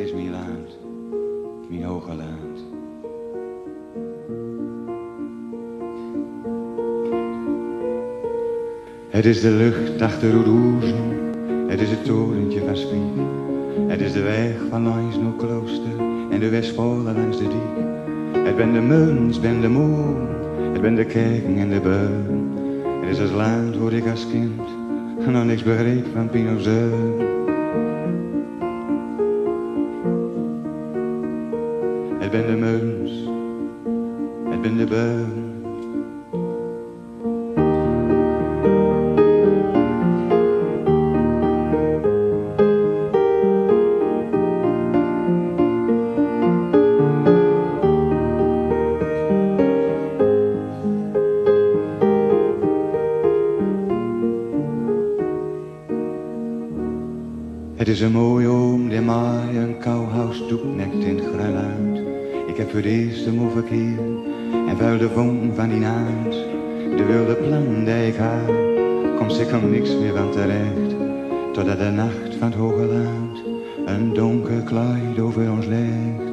is mijn land, mijn hoge land. Het is de lucht achter Roeroezen, het is het torentje van Spiek. Het is de weg van langs naar klooster en de Westpolen langs de diek. Het ben de muns, ben de moer, het ben de kerken en de beun. Het is het land waar ik als kind nog niks begreep van Pinozeun. Het ben de muns, het ben de beun. Het is een mooie oom die mij een kouhuis toeknekt in het Grunland. Ik heb voor het eerst hem overkeren en vuil de vonk van die naad. De wilde plan die ik had, komt zeker niks meer van terecht. Totdat de nacht van het hoge land een donker kleid over ons legt.